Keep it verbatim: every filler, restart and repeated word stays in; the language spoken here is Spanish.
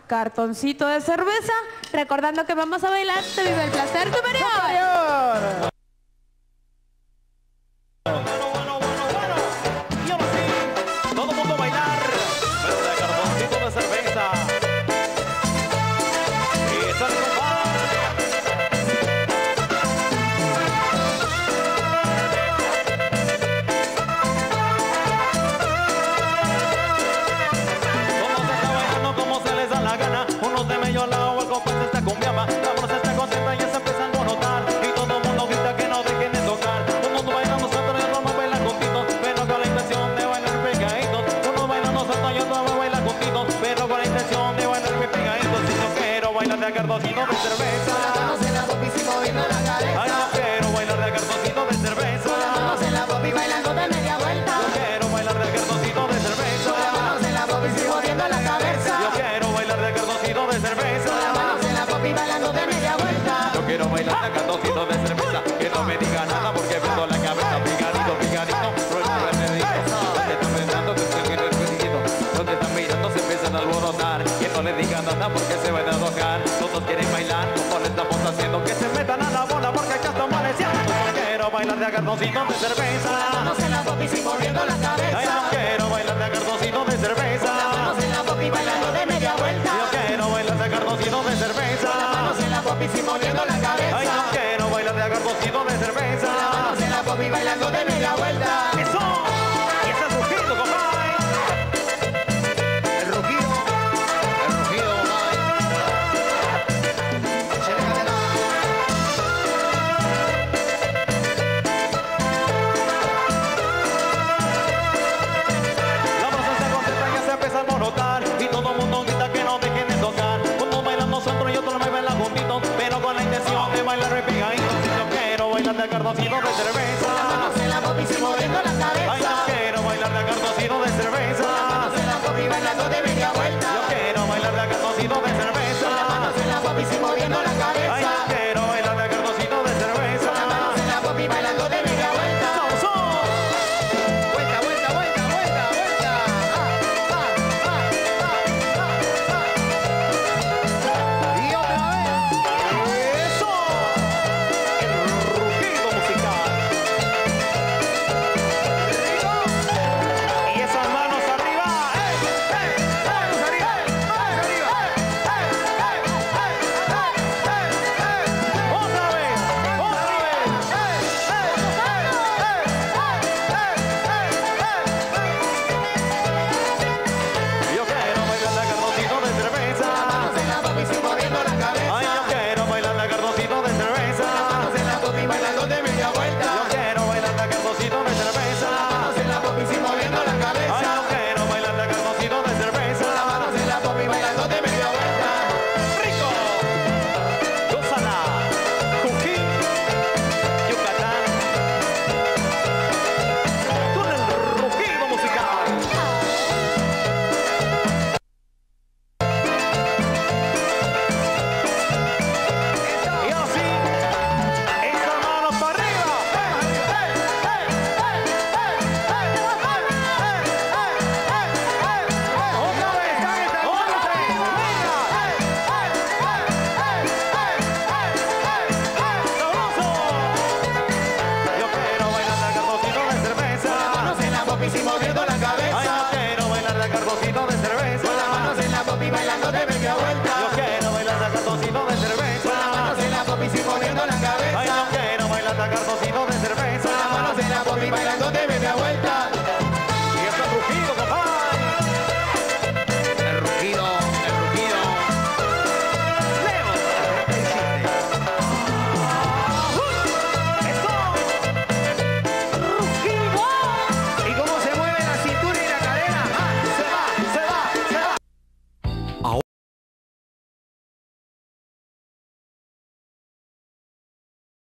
cartoncito de cerveza. Recordando que vamos a bailar Te Vive el Placer Superior. ¡Superior! Cartoncito de cerveza, manos en la popi y moviendo la cabeza. Ay, yo quiero bailar de cartoncito de cerveza. Manos en la popi bailando de media vuelta. Yo quiero bailar de cartoncito de cerveza. Manos en la popi y moviendo la cabeza. Yo quiero bailar de cartoncito de cerveza. Manos en la popi bailando de media vuelta. Yo quiero bailar de cartoncito de cerveza. Que no me diga nada porque vendo la cabeza. Pigadito, pigadito, donde están mirando, donde están mirando se empiezan a alborotar. Que no le digan nada porque se van a tocar. Todos quieren bailar como le estamos haciendo. Que se metan a la bola porque ya estamos amaneciendo. Yo quiero bailar de cartoncito de cerveza. Manos en la popi y moviendo la cabeza. Ay, yo quiero bailar de cartoncito de cerveza. Manos en la popi bailando de media vuelta. Yo quiero bailar de cartoncito de cerveza. Manos en la popi y moviendo la cabeza. Ay, yo quiero bailar de cartoncito de cerveza. Manos en la popi bailando de media vuelta. ¡Eso! ¡Y ese es rugido, compadre! El rugido. El rugido, compadre. La brasa se concentra y ya se empieza a alborotar. Y todo el mundo grita que no dejen de tocar. Uno baila nosotros y otro me baila juntitos. Pero con la intención de bailar repegaditos. Yo quiero bailar de cartoncito de cerveza. Manos en la popi y moviendo la cabeza. Ay, yo quiero bailar de cartoncito de cerveza. Manos en la popi bailando de media vuelta. Yo quiero bailar de cartoncito de cerveza. Manos en la popi y moviendo la cabeza. Ay, yo quiero bailar de cartoncito de cerveza. Manos en la popi bailando de media vuelta. ¡Son, son! Vuelta, vuelta, vuelta, vuelta, vuelta. Ah, ah, ah, ah, ah. Y otra vez. ¡Eso! El rugido musical. Y esas manos arriba. ¡Eh! ¡Eh! ¡Manos arriba! ¡Manos arriba! ¡Otra vez! ¡Otra vez! Yo quiero bailar de cartoncito de cerveza. Manos en la popi y moviendo la cabeza. Ay, yo quiero bailar de cartoncito de cerveza. Manos en la popi bailando de media vuelta. Yo quiero bailar de cartoncito de cerveza. Manos en la popi y moviendo la Ay, cabeza. yo quiero bailar de cartoncito de cerveza. Manos en la popi bailando de media vuelta. ¡Rico! Gózala. Jujín, Yucatán. Con el rugido musical. Y así, esas manos para arriba. Otra vez, otra vez, venga. ¡Sabroso! Yo quiero bailar de cartoncito de cerveza. Manos en la popi y moviendo la Ay, cabeza. yo quiero bailar de cartoncito de cerveza. Manos en la popi bailando de media vuelta.